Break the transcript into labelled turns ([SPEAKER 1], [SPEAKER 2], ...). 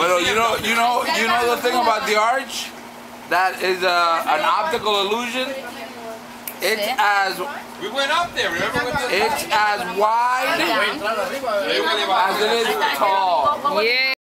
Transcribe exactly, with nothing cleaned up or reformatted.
[SPEAKER 1] But you know, you know, you know the thing about the arch? That is uh, an optical illusion. It's as
[SPEAKER 2] we went up there. Remember?
[SPEAKER 1] It's as wide as it is tall. Yeah.